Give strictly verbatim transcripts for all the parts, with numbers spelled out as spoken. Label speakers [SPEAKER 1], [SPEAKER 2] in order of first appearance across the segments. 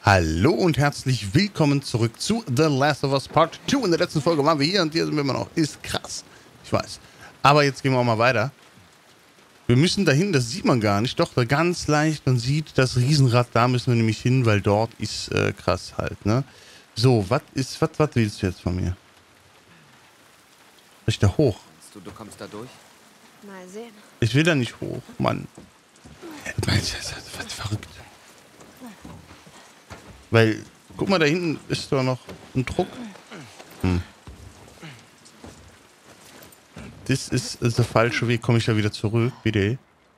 [SPEAKER 1] Hallo und herzlich willkommen zurück zu The Last of Us Part zwei. In der letzten Folge waren wir hier und hier sind wir immer noch. Ist krass. Ich weiß. Aber jetzt gehen wir auch mal weiter. Wir müssen dahin, das sieht man gar nicht. Doch, da ganz leicht, man sieht das Riesenrad, da müssen wir nämlich hin, weil dort ist äh, krass halt, ne? So, was ist, was, was willst du jetzt von mir? Soll ich da hoch?
[SPEAKER 2] Meinst du, du kommst da durch?
[SPEAKER 3] Mal sehen.
[SPEAKER 1] Ich will da nicht hoch, Mann. Meinst du, das ist was verrückt? Weil, guck mal, da hinten ist doch noch ein Druck. Hm. Das ist, ist der falsche Weg. Komme ich da wieder zurück, bitte?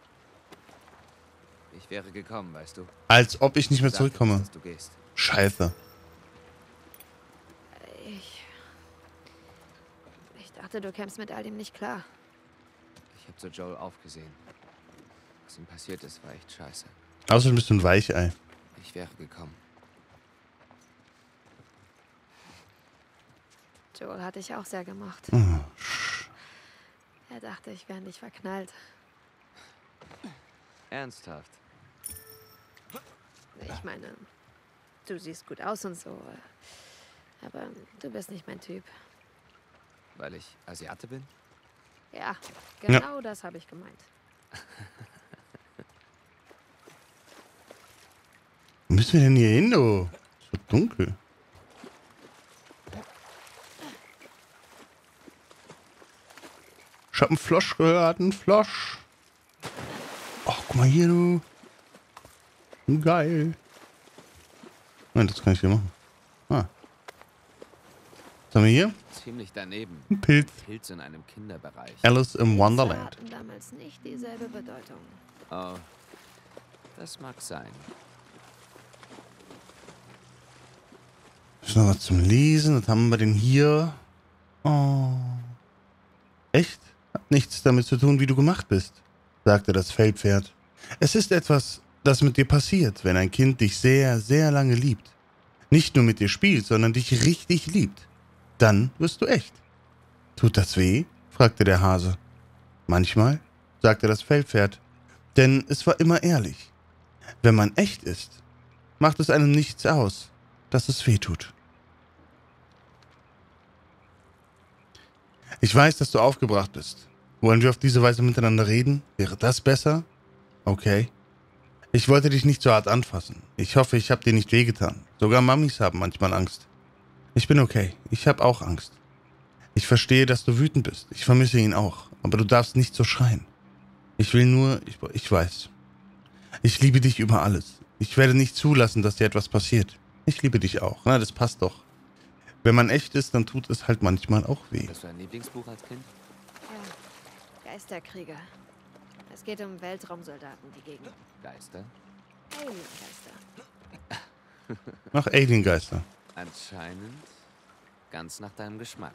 [SPEAKER 2] Ich wäre gekommen, weißt du.
[SPEAKER 1] Als ob ich nicht mehr
[SPEAKER 2] Ich sagte,
[SPEAKER 1] zurückkomme.
[SPEAKER 2] dass du gehst.
[SPEAKER 1] Scheiße.
[SPEAKER 3] Ich. Ich dachte, du kämst mit all dem nicht klar.
[SPEAKER 2] Ich habe zu Joel aufgesehen. Was ihm passiert ist, war echt scheiße.
[SPEAKER 1] Außerdem bist du ein Weichei.
[SPEAKER 2] Ich wäre gekommen.
[SPEAKER 3] Joel hat dich auch sehr gemacht.
[SPEAKER 1] Oh.
[SPEAKER 3] Er dachte, ich wäre nicht verknallt.
[SPEAKER 2] Ernsthaft?
[SPEAKER 3] Ich meine, du siehst gut aus und so. Aber du bist nicht mein Typ.
[SPEAKER 2] Weil ich Asiate bin?
[SPEAKER 3] Ja, genau das habe ich gemeint.
[SPEAKER 1] Wo müssen wir denn hier hin, du? Es wird dunkel. Ich hab einen Flosch gehört, einen Flosch. Ach, guck mal hier, du. Geil. Nein, das kann ich hier machen. Ah. Was haben wir hier?
[SPEAKER 2] Ziemlich daneben.
[SPEAKER 1] Ein Pilz.
[SPEAKER 2] Pilz in einem Kinderbereich.
[SPEAKER 1] Alice im
[SPEAKER 3] Pilze
[SPEAKER 1] Wonderland.
[SPEAKER 3] hatten damals nicht dieselbe Bedeutung.
[SPEAKER 2] Oh, das mag sein.
[SPEAKER 1] Ist noch was zum Lesen? Was haben wir denn hier? Oh. Echt? Hat nichts damit zu tun, wie du gemacht bist, sagte das Feldpferd. Es ist etwas, das mit dir passiert, wenn ein Kind dich sehr, sehr lange liebt. Nicht nur mit dir spielt, sondern dich richtig liebt. Dann wirst du echt. Tut das weh? Fragte der Hase. Manchmal, sagte das Feldpferd, denn es war immer ehrlich. Wenn man echt ist, macht es einem nichts aus, dass es weh tut. Ich weiß, dass du aufgebracht bist. Wollen wir auf diese Weise miteinander reden? Wäre das besser? Okay. Ich wollte dich nicht so hart anfassen. Ich hoffe, ich habe dir nicht wehgetan. Sogar Mamis haben manchmal Angst. Ich bin okay. Ich habe auch Angst. Ich verstehe, dass du wütend bist. Ich vermisse ihn auch. Aber du darfst nicht so schreien. Ich will nur... Ich, ich weiß. Ich liebe dich über alles. Ich werde nicht zulassen, dass dir etwas passiert. Ich liebe dich auch. Na, das passt doch. Wenn man echt ist, dann tut es halt manchmal auch weh.
[SPEAKER 2] Hast du ein Lieblingsbuch als Kind?
[SPEAKER 3] Ja, Geisterkrieger. Es geht um Weltraumsoldaten, die gegen
[SPEAKER 2] Geister?
[SPEAKER 3] Aliengeister.
[SPEAKER 1] Ach, Aliengeister.
[SPEAKER 2] Anscheinend ganz nach deinem Geschmack.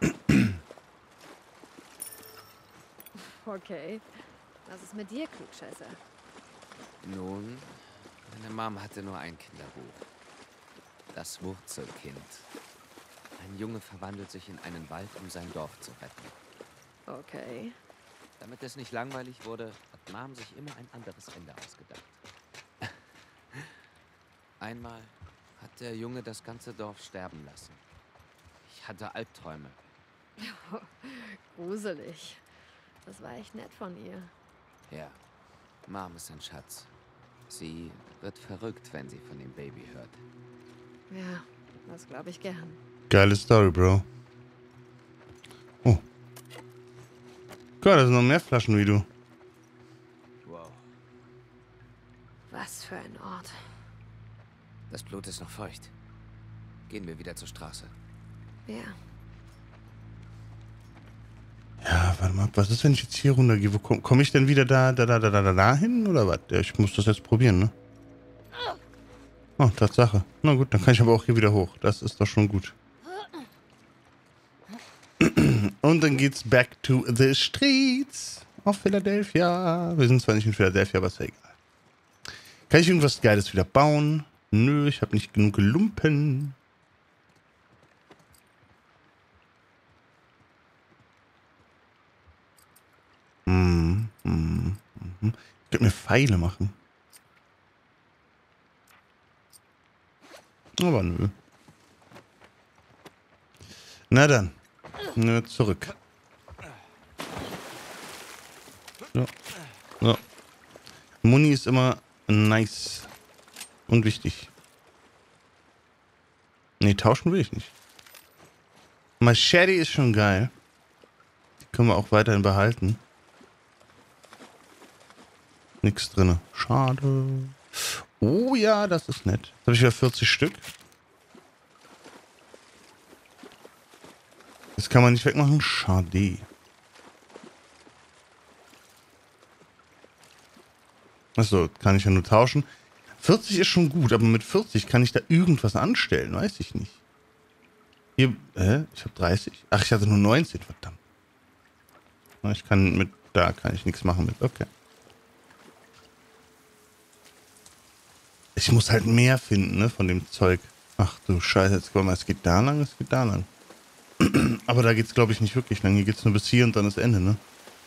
[SPEAKER 3] Okay. Was ist mit dir, Klugscheißer?
[SPEAKER 2] Nun, meine Mom hatte nur ein Kinderbuch. Das Wurzelkind. Ein Junge verwandelt sich in einen Wald, um sein Dorf zu retten.
[SPEAKER 3] Okay.
[SPEAKER 2] Damit es nicht langweilig wurde, hat Mom sich immer ein anderes Ende ausgedacht. Einmal hat der Junge das ganze Dorf sterben lassen. Ich hatte Albträume.
[SPEAKER 3] Gruselig. Das war echt nett von ihr.
[SPEAKER 2] Ja, Mom ist ein Schatz. Sie wird verrückt, wenn sie von dem Baby hört.
[SPEAKER 3] Ja, das glaube ich gern.
[SPEAKER 1] Geile Story, Bro. Oh. Gott, da sind noch mehr Flaschen wie du.
[SPEAKER 2] Wow.
[SPEAKER 3] Was für ein Ort.
[SPEAKER 2] Das Blut ist noch feucht. Gehen wir wieder zur Straße.
[SPEAKER 3] Ja.
[SPEAKER 1] Ja, warte mal, was ist, wenn ich jetzt hier runtergehe? Wo komme komm ich denn wieder da, da, da, da, da, da hin, oder was? Ja, ich muss das jetzt probieren, ne? Oh, Tatsache. Na gut, dann kann ich aber auch hier wieder hoch. Das ist doch schon gut. Und dann geht's back to the streets of Philadelphia. Wir sind zwar nicht in Philadelphia, aber ist ja egal. Kann ich irgendwas Geiles wieder bauen? Nö, ich habe nicht genug Lumpen. Hm, hm, hm. Ich könnte mir Pfeile machen. Aber nö. Na dann. Nö, zurück. So. So. Muni ist immer nice. Und wichtig. Nee, tauschen will ich nicht. Machete ist schon geil. Die können wir auch weiterhin behalten. Nix drin. Schade. Oh ja, das ist nett. Jetzt habe ich ja vierzig Stück. Das kann man nicht wegmachen. Schade. Achso, kann ich ja nur tauschen. vierzig ist schon gut, aber mit vierzig kann ich da irgendwas anstellen. Weiß ich nicht. Hier, hä? Ich habe dreißig. Ach, ich hatte nur neunzehn, verdammt. Ich kann mit, da kann ich nichts machen mit. Okay. Ich muss halt mehr finden, ne, von dem Zeug. Ach du Scheiße, jetzt guck mal, es geht da lang, es geht da lang. Aber da geht's, glaube ich, nicht wirklich lang. Hier geht's nur bis hier und dann ist Ende, ne?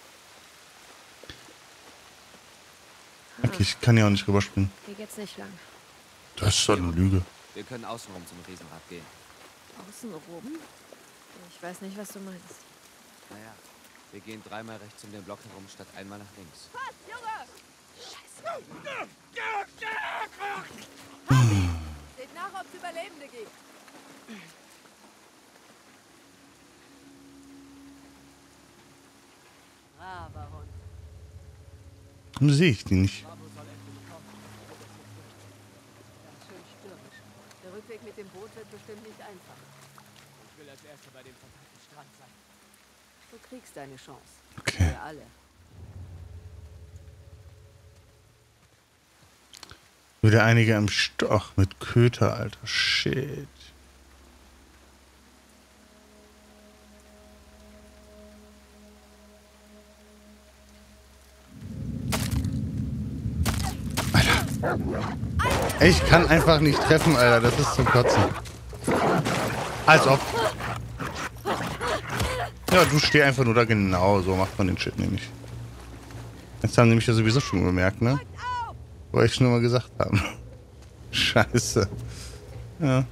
[SPEAKER 1] Okay, ich kann ja auch nicht rüberspringen.
[SPEAKER 3] Hier geht's nicht lang.
[SPEAKER 1] Das ist doch eine Lüge.
[SPEAKER 2] Wir können außenrum zum Riesenrad gehen.
[SPEAKER 3] Außenrum? Ich weiß nicht, was du meinst.
[SPEAKER 2] Naja, wir gehen dreimal rechts um den Block herum, statt einmal nach links.
[SPEAKER 3] Was, Junge? Scheiße. Seht nach, ob es Überlebende gibt. Braver Hund.
[SPEAKER 1] Warum sehe ich die nicht?
[SPEAKER 3] Ganz schön stürmisch. Der Rückweg mit dem Boot wird bestimmt nicht einfach.
[SPEAKER 4] Ich will als Erster bei dem verdammten Strand sein.
[SPEAKER 3] Du kriegst deine Chance.
[SPEAKER 1] Okay.
[SPEAKER 3] Wir alle.
[SPEAKER 1] Wieder einige am Stoch mit Köter, alter Shit. Alter. Ich kann einfach nicht treffen, Alter. Das ist zum Kotzen. Als ob. Ja, du steh einfach nur da, genau. So macht man den Shit nämlich. Jetzt haben nämlich ja sowieso schon bemerkt, ne? Wollte ich schon mal gesagt haben. Scheiße. Ja.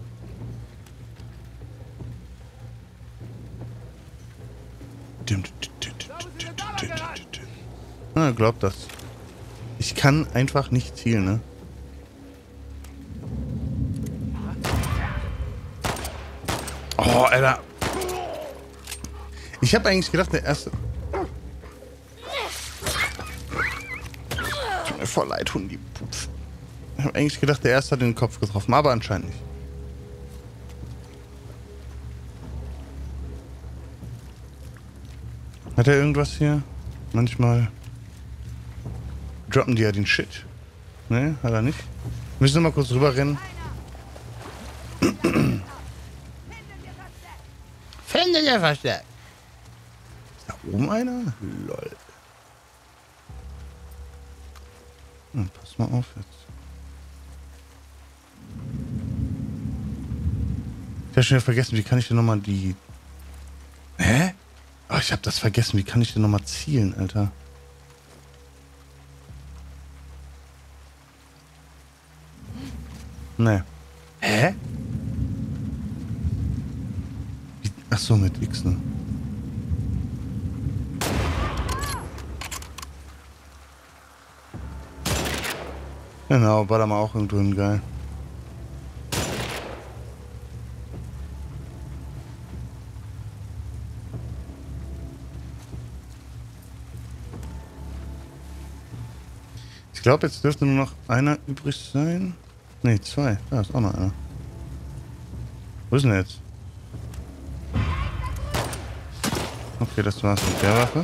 [SPEAKER 1] Ah, glaubt das. Ich kann einfach nicht zielen, ne? Oh, Alter. Ich habe eigentlich gedacht, der erste... Tut mir voll leid, Hundi. Ich habe eigentlich gedacht, der erste hat den Kopf getroffen, aber anscheinend nicht. Hat er irgendwas hier? Manchmal droppen die ja den Shit. Ne, hat er nicht. Müssen wir mal kurz rüber rennen. Finde der verstärkt. Ist da oben einer? Lol. Hm, pass mal auf jetzt. Ich habe schon wieder vergessen, wie kann ich denn nochmal die... Hä? Oh, ich habe das vergessen. Wie kann ich denn nochmal zielen, Alter? Ne. Hä? Wie? Ach so, mit X, ne? Genau, war da mal auch irgendwo hin, geil. Ich glaube, jetzt dürfte nur noch einer übrig sein. Ne, zwei. Da ist auch noch einer. Wo ist denn der jetzt? Okay, das war's mit der Waffe.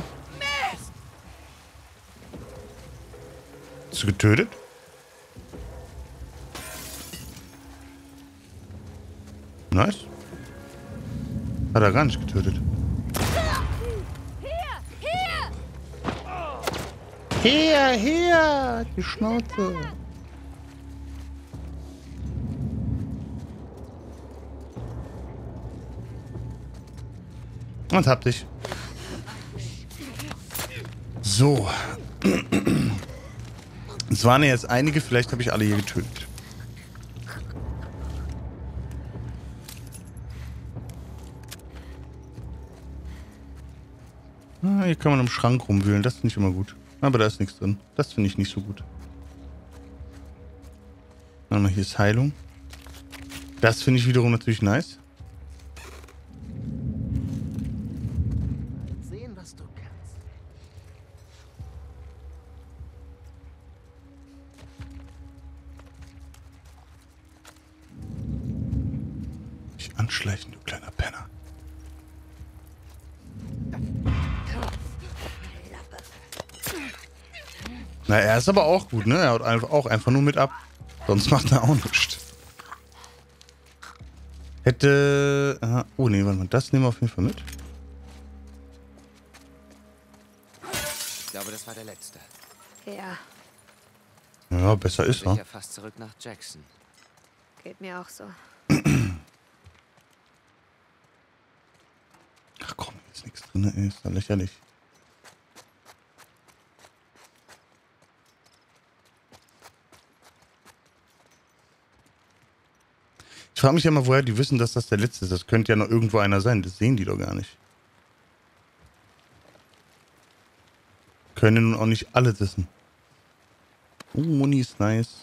[SPEAKER 1] Hast du getötet? Nice. Hat er gar nicht getötet. Hier, hier, die Schnauze. Und hab dich. So. Es waren ja jetzt einige, vielleicht habe ich alle hier getötet. Ah, hier kann man im Schrank rumwühlen. Das finde ich immer gut. Aber da ist nichts drin. Das finde ich nicht so gut. Warte mal, hier ist Heilung. Das finde ich wiederum natürlich nice.
[SPEAKER 5] Sehen, was du kannst.
[SPEAKER 1] Nicht anschleichen, du kleiner Penner. Na, er ist aber auch gut, ne? Er haut einfach auch einfach nur mit ab. Sonst macht er auch nichts. Hätte... Aha. Oh, nee, warte mal. Das nehmen wir auf jeden Fall mit.
[SPEAKER 2] Ich glaube, das war der letzte.
[SPEAKER 3] Ja,
[SPEAKER 1] Ja, besser ist er.
[SPEAKER 2] Sicher fast zurück nach Jackson.
[SPEAKER 3] geht mir auch so.
[SPEAKER 1] Ach komm, hier ist nichts drin. Ey, ist doch lächerlich. Ich frage mich ja mal, woher die wissen, dass das der letzte ist. Das könnte ja noch irgendwo einer sein. Das sehen die doch gar nicht. Können nun auch nicht alle wissen. Oh, Muni ist nice.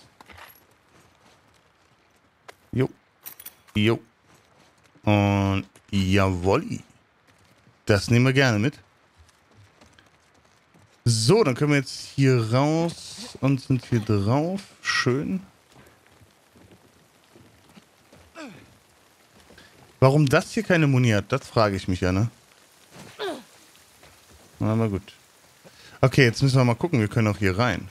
[SPEAKER 1] Jo. Jo. Und jawoll. Das nehmen wir gerne mit. So, dann können wir jetzt hier raus und sind hier drauf. Schön. Warum das hier keine Muni hat, das frage ich mich ja, ne? Aber gut. Okay, jetzt müssen wir mal gucken. Wir können auch hier rein.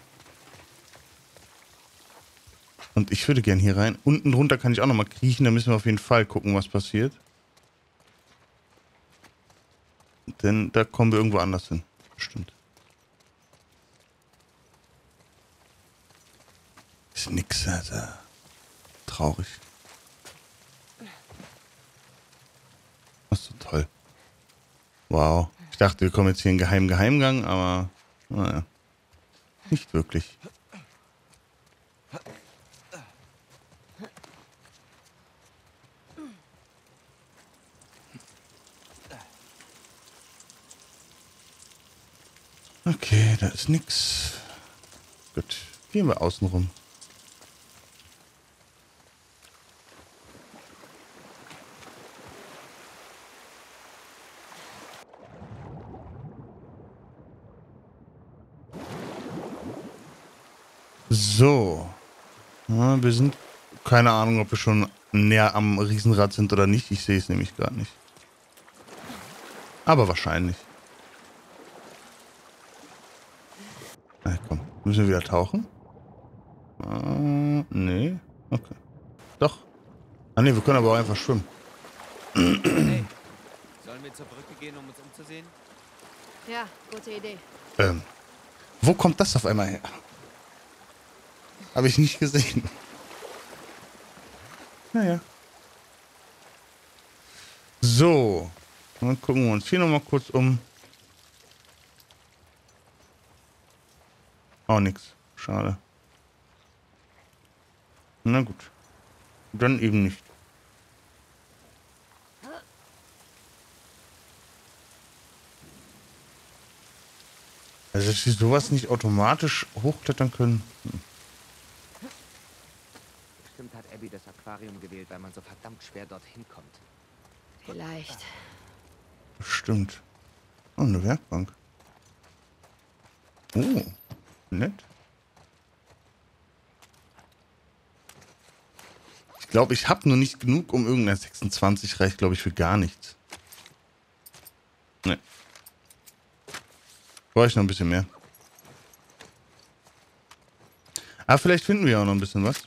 [SPEAKER 1] Und ich würde gern hier rein. Unten drunter kann ich auch nochmal kriechen. Da müssen wir auf jeden Fall gucken, was passiert. Denn da kommen wir irgendwo anders hin. Bestimmt. Ist nix, Alter. Traurig. Das ist so toll. Wow. Ich dachte, wir kommen jetzt hier in einen geheimen Geheimgang, aber naja. Nicht wirklich. Okay, da ist nix. Gut. Gehen wir außen rum. So. Ja, wir sind... Keine Ahnung, ob wir schon näher am Riesenrad sind oder nicht. Ich sehe es nämlich gar nicht. Aber wahrscheinlich. Na komm, müssen wir wieder tauchen? Äh, nee. Okay. Doch. Ah ne, wir können aber auch einfach schwimmen.
[SPEAKER 2] Hey, sollen wir zur Brücke gehen, um uns umzusehen?
[SPEAKER 3] Ja, gute Idee.
[SPEAKER 1] Ähm, wo kommt das auf einmal her? Habe ich nicht gesehen. Naja. So. Dann gucken wir uns hier nochmal kurz um. Auch nix. Schade. Na gut. Dann eben nicht. Also, dass sie sowas nicht automatisch hochklettern können. Hm.
[SPEAKER 2] Bestimmt hat Abby das Aquarium gewählt, weil man so verdammt schwer dorthin kommt.
[SPEAKER 3] Vielleicht.
[SPEAKER 1] Bestimmt. Oh, eine Werkbank. Oh, nett. Ich glaube, ich habe nur nicht genug, um irgendein sechsundzwanzig reicht, glaube ich, für gar nichts. Ne. Brauche ich noch ein bisschen mehr. Aber vielleicht finden wir auch noch ein bisschen was.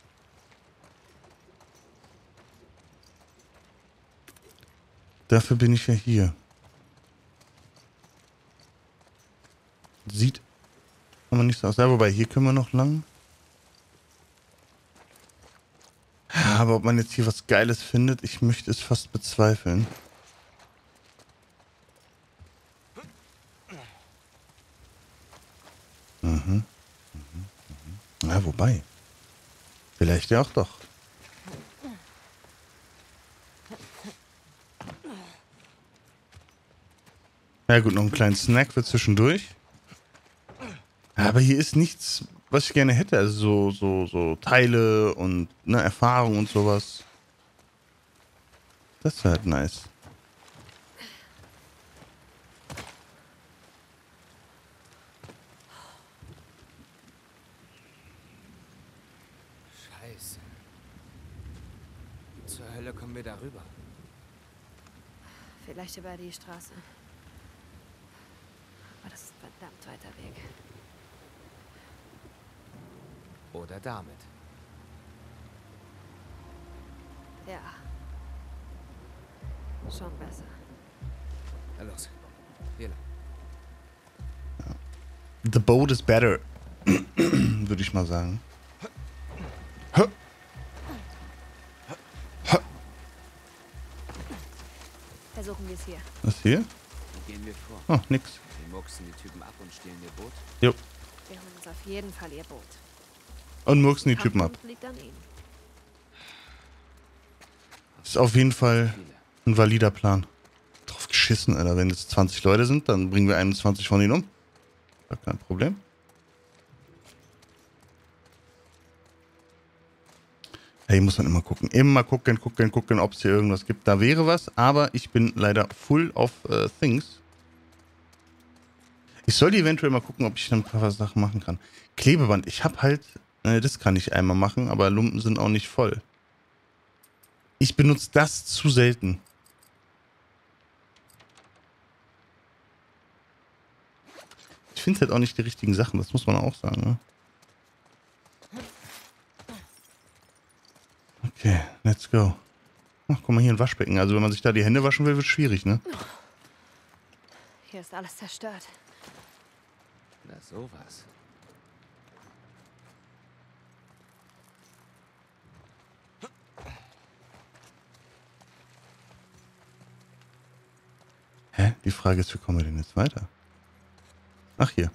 [SPEAKER 1] Dafür bin ich ja hier. Sieht aber nicht so aus. Ja, wobei, hier können wir noch lang. Aber ob man jetzt hier was Geiles findet, ich möchte es fast bezweifeln. Mhm. Mhm. Mhm. Ja, wobei. Vielleicht ja auch doch. Ja gut, noch einen kleinen Snack für zwischendurch. Aber hier ist nichts, was ich gerne hätte. Also so, so, so Teile und ne, Erfahrung und sowas. Das wäre halt nice.
[SPEAKER 2] Scheiße. Wie zur Hölle kommen wir darüber?
[SPEAKER 3] Vielleicht über die Straße. Aber das ist ein verdammt weiter Weg.
[SPEAKER 2] Oder damit.
[SPEAKER 3] Ja. Schon besser.
[SPEAKER 2] Na los. Hier lang.
[SPEAKER 1] The boat is better. Würde ich mal sagen.
[SPEAKER 3] Versuchen wir es hier.
[SPEAKER 1] Was hier?
[SPEAKER 2] Wie gehen wir vor?
[SPEAKER 1] Oh, nix.
[SPEAKER 2] Wir murksen die Typen ab und stehlen ihr Boot?
[SPEAKER 1] Jo.
[SPEAKER 3] Wir holen uns auf jeden Fall ihr Boot.
[SPEAKER 1] Und murksen die Typen ab.
[SPEAKER 3] Kampfhund liegt an ihnen.
[SPEAKER 1] Ist auf jeden Fall
[SPEAKER 2] Viele.
[SPEAKER 1] ein valider Plan. Drauf geschissen, Alter. Wenn jetzt zwanzig Leute sind, dann bringen wir einundzwanzig von ihnen um. Gar kein Problem. Hey, muss man immer gucken. Immer gucken, gucken, gucken, ob es hier irgendwas gibt. Da wäre was, aber ich bin leider full of uh, things. Ich sollte eventuell mal gucken, ob ich ein paar Sachen machen kann. Klebeband. Ich habe halt... Äh, das kann ich einmal machen, aber Lumpen sind auch nicht voll. Ich benutze das zu selten. Ich finde halt auch nicht die richtigen Sachen. Das muss man auch sagen, ne? Okay, let's go. Ach, guck mal, hier ein Waschbecken. Also wenn man sich da die Hände waschen will, wird es schwierig, ne?
[SPEAKER 3] Hier ist alles zerstört.
[SPEAKER 2] Na sowas.
[SPEAKER 1] Hä? Die Frage ist, wie kommen wir denn jetzt weiter? Ach, hier.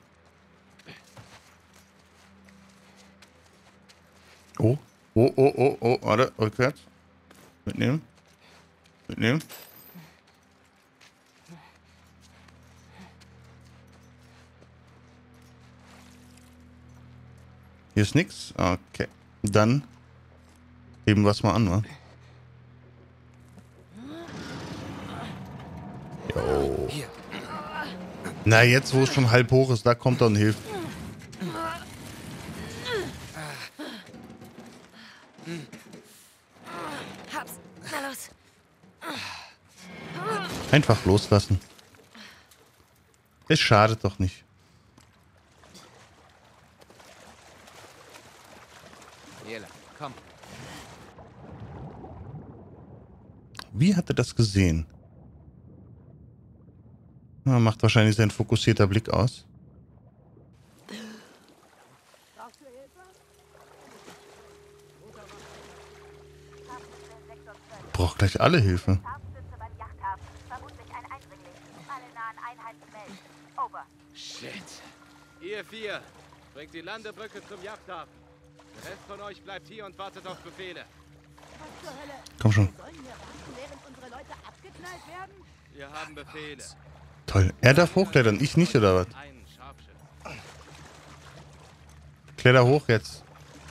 [SPEAKER 1] Oh. Oh, oh, oh, oh. Warte, rückwärts. Mitnehmen. Mitnehmen. Hier ist nix. Okay. Dann heben wir es mal an, wa? Jo.
[SPEAKER 2] Hier.
[SPEAKER 1] Na, jetzt, wo es schon halb hoch ist, da kommt er und hilft.
[SPEAKER 3] Hab's. Na los.
[SPEAKER 1] Einfach loslassen. Es schadet doch nicht.
[SPEAKER 2] Hier lang. Komm.
[SPEAKER 1] Wie hat er das gesehen? Na, macht wahrscheinlich sein fokussierter Blick aus. Braucht gleich alle Hilfe.
[SPEAKER 2] Shit.
[SPEAKER 4] Ihr vier, bringt die Landebrücke zum Yachthafen. Der Rest von euch bleibt hier und wartet auf Befehle.
[SPEAKER 1] Komm schon.
[SPEAKER 4] Wir haben Befehle.
[SPEAKER 1] Toll. Er darf hochklettern, ich nicht, oder was?
[SPEAKER 4] Einen Scharfschützen.
[SPEAKER 1] Kletter hoch jetzt.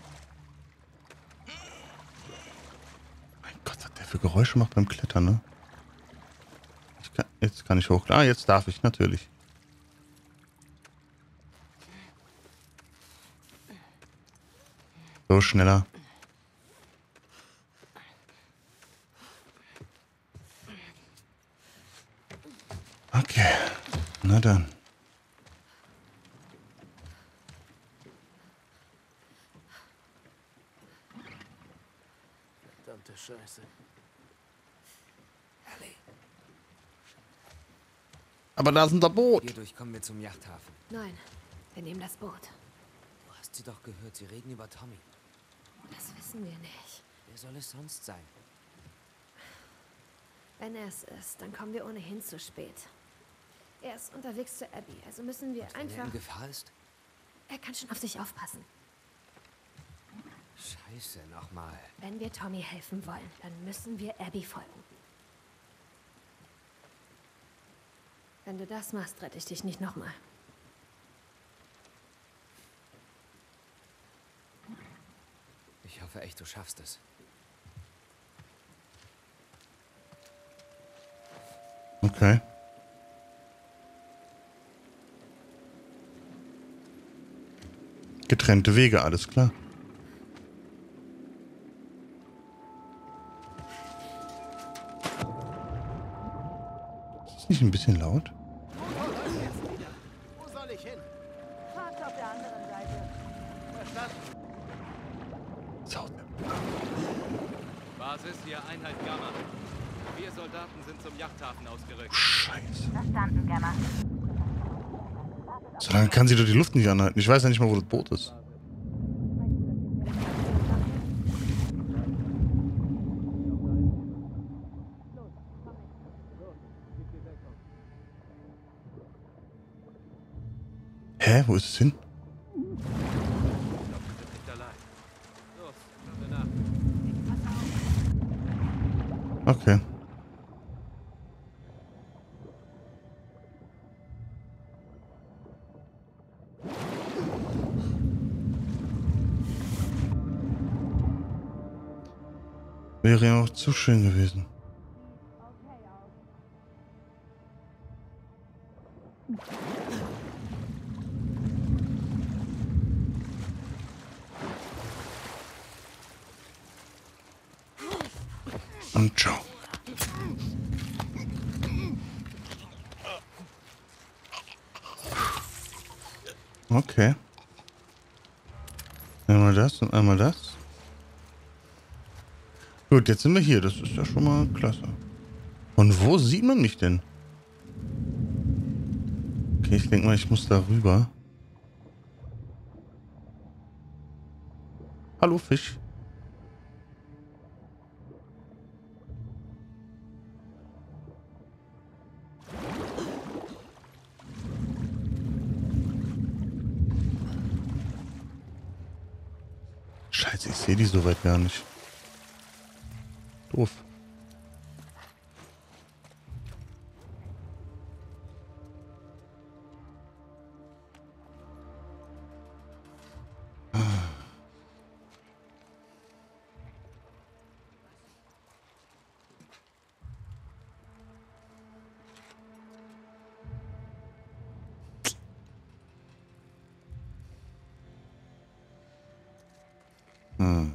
[SPEAKER 1] Mein Gott, was der für Geräusche macht beim Klettern, ne? Ich kann, jetzt kann ich hoch. Ah, jetzt darf ich, natürlich. So, schneller. Okay. Na dann.
[SPEAKER 4] Verdammte Scheiße.
[SPEAKER 1] Aber da ist unser Boot.
[SPEAKER 2] Hierdurch kommen wir zum Yachthafen.
[SPEAKER 3] Nein, wir nehmen das Boot.
[SPEAKER 2] Du hast sie doch gehört. Sie reden über Tommy.
[SPEAKER 3] Das wissen wir nicht.
[SPEAKER 2] Wer soll es sonst sein?
[SPEAKER 3] Wenn er es ist, dann kommen wir ohnehin zu spät. Er ist unterwegs zu Abby, also müssen wir
[SPEAKER 2] Wenn er
[SPEAKER 3] einfach...
[SPEAKER 2] in Gefahr ist?
[SPEAKER 3] Er kann schon auf sich aufpassen.
[SPEAKER 2] Scheiße, nochmal.
[SPEAKER 3] Wenn wir Tommy helfen wollen, dann müssen wir Abby folgen. Wenn du das machst, rette ich dich nicht nochmal.
[SPEAKER 2] Ich hoffe echt, du schaffst es.
[SPEAKER 1] Okay. Getrennte Wege, alles klar. Ist das nicht ein bisschen laut?
[SPEAKER 4] Wo soll ich hin?
[SPEAKER 5] Parkt auf der anderen Seite.
[SPEAKER 4] Verstanden.
[SPEAKER 1] Sau.
[SPEAKER 4] Basis, hier Einheit Gamma. Vier Soldaten sind zum Yachthafen ausgerückt.
[SPEAKER 1] Scheiße.
[SPEAKER 5] Verstanden, Gamma.
[SPEAKER 1] So lange kann sie doch die Luft nicht anhalten. Ich weiß ja nicht mal, wo das Boot ist. Hä? Wo ist es hin?
[SPEAKER 4] Ich glaube, wir sind nicht allein. Los, schauen wir nach.
[SPEAKER 1] Okay. Wäre ja auch zu schön gewesen. Und ciao. Okay. Einmal das und einmal das. Gut, jetzt sind wir hier. Das ist ja schon mal klasse. Von wo sieht man mich denn? Okay, ich denke mal, ich muss da rüber. Hallo, Fisch. Scheiße, ich sehe die soweit gar nicht. Doof. Hm.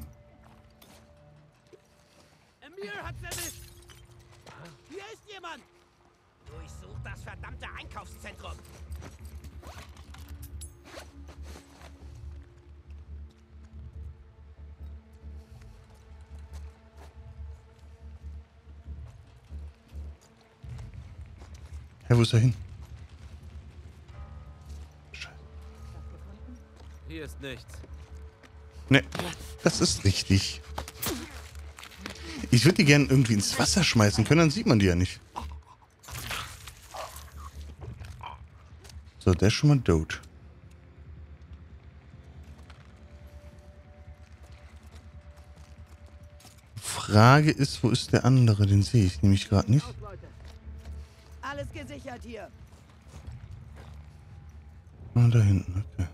[SPEAKER 6] Emil hat's erwischt! Hier ist jemand! Durchsucht das verdammte Einkaufszentrum!
[SPEAKER 1] Hä, wo ist er hin? Scheiße.
[SPEAKER 4] Hier ist nichts.
[SPEAKER 1] Ne, das ist richtig. Ich würde die gerne irgendwie ins Wasser schmeißen können, dann sieht man die ja nicht. So, der ist schon mal tot. Frage ist, wo ist der andere? Den sehe ich nämlich gerade nicht.
[SPEAKER 5] Alles gesichert hier.
[SPEAKER 1] Ah, da hinten, okay.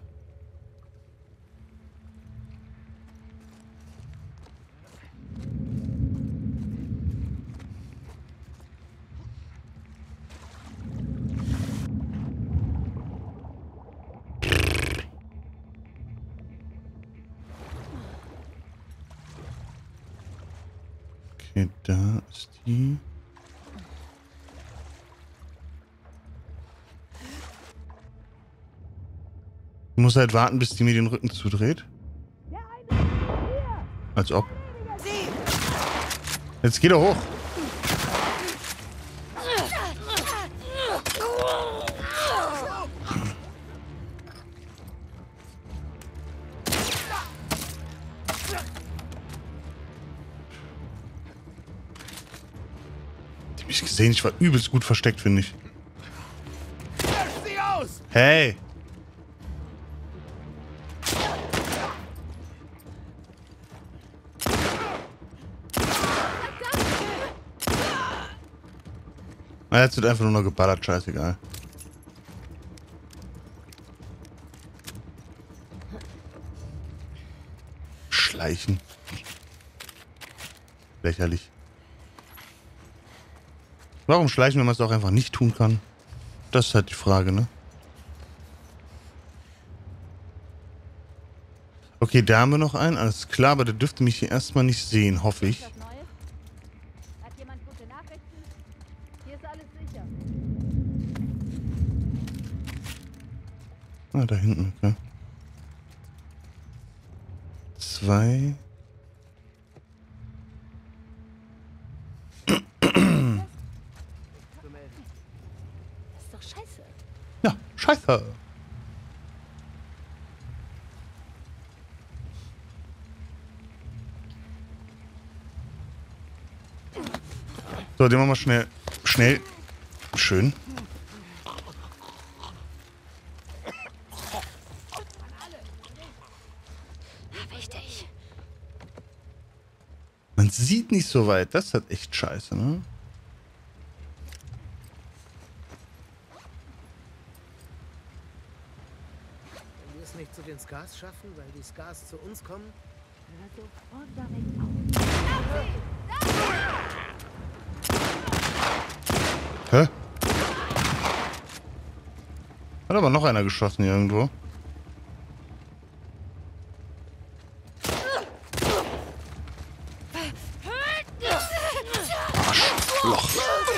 [SPEAKER 1] Okay, da ist die. Ich muss halt warten, bis die mir den Rücken zudreht. Als ob. Jetzt geht er hoch. Die hab ich gesehen, ich war übelst gut versteckt, finde ich.
[SPEAKER 6] Sie aus!
[SPEAKER 1] Hey! Ah, jetzt wird einfach nur noch geballert, scheißegal. Schleichen. Lächerlich. Warum schleichen, wenn man es auch einfach nicht tun kann? Das ist halt die Frage, ne? Okay, da haben wir noch einen. Alles klar, aber der dürfte mich hier erstmal nicht sehen, hoffe ich.
[SPEAKER 7] Was Neues? Hat jemand gute Nachrichten? Hier ist alles sicher.
[SPEAKER 1] Ah, da hinten, okay. Zwei.
[SPEAKER 7] Das ist doch scheiße.
[SPEAKER 1] Ja, scheiße. So, den machen wir schnell. Schnell. Schön.
[SPEAKER 3] Wichtig.
[SPEAKER 1] Man sieht nicht so weit. Das ist halt echt scheiße, ne?
[SPEAKER 6] Wenn wir es nicht zu den Scars schaffen, weil die Scars zu uns kommen.
[SPEAKER 7] Hör sofort damit auf.
[SPEAKER 1] Hä? Hat aber noch einer geschossen hier irgendwo. Arschloch.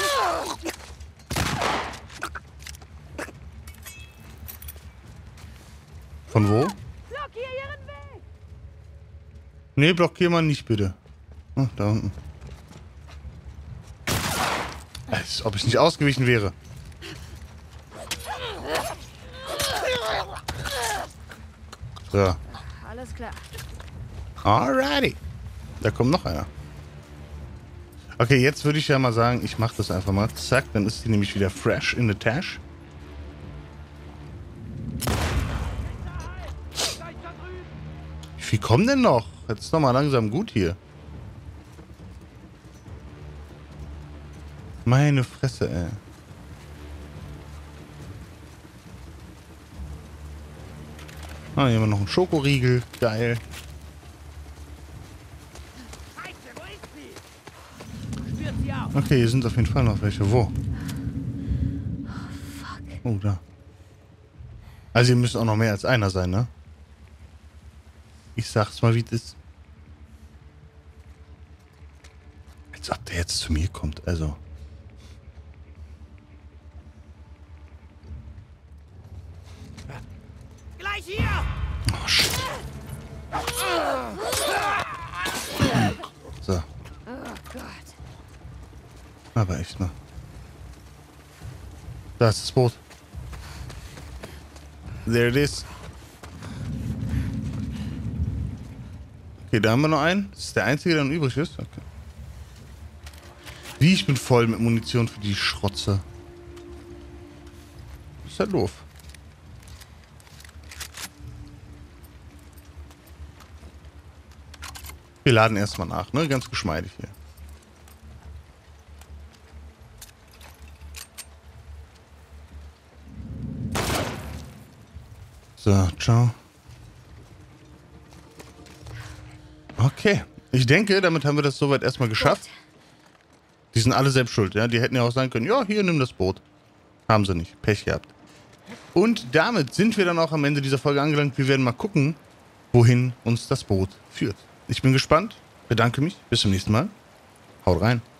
[SPEAKER 1] Von wo?
[SPEAKER 7] Blockier ihren Weg!
[SPEAKER 1] Nee, blockier mal nicht, bitte. Oh, da unten. Als ob ich nicht ausgewichen wäre. So.
[SPEAKER 3] Alles klar.
[SPEAKER 1] Alrighty. Da kommt noch einer. Okay, jetzt würde ich ja mal sagen, ich mache das einfach mal. Zack, dann ist die nämlich wieder fresh in the Tash. Wie viel kommen denn noch? Jetzt ist doch mal langsam gut hier. Meine Fresse, ey. Ah, hier haben wir noch einen Schokoriegel. Geil. Okay, hier sind auf jeden Fall noch welche. Wo? Oh, da. Also hier müssen auch noch mehr als einer sein, ne? Ich sag's mal, wie das ist. Als ob der jetzt zu mir kommt, also.
[SPEAKER 6] Gleich hier!
[SPEAKER 1] Oh, shit. So.
[SPEAKER 3] Oh Gott.
[SPEAKER 1] Aber echt, ne? Da ist das Boot. There it is. Okay, da haben wir noch einen. Das ist der einzige, der noch übrig ist. Okay. Wie, ich bin voll mit Munition für die Schrotze. Ist ja doof. Wir laden erstmal nach, ne? Ganz geschmeidig hier. So, ciao. Okay. Ich denke, damit haben wir das soweit erstmal geschafft. Die sind alle selbst schuld, ja? Die hätten ja auch sagen können, ja, hier, nimm das Boot. Haben sie nicht. Pech gehabt. Und damit sind wir dann auch am Ende dieser Folge angelangt. Wir werden mal gucken, wohin uns das Boot führt. Ich bin gespannt. Bedanke mich. Bis zum nächsten Mal. Haut rein.